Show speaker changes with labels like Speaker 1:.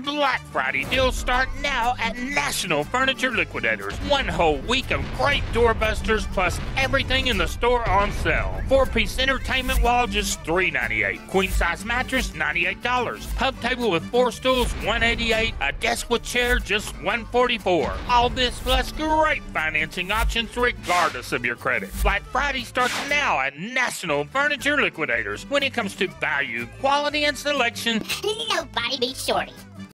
Speaker 1: Black Friday deals start now at National Furniture Liquidators. One whole week of great doorbusters plus everything in the store on sale. 4-piece entertainment wall just $3.98. Queen-size mattress $98. Pub table with 4 stools $188. A desk with chair just $144. All this plus great financing options regardless of your credit. Black Friday starts now at National Furniture Liquidators. When it comes to value, quality, and selection,
Speaker 2: Nobody beats Shorty.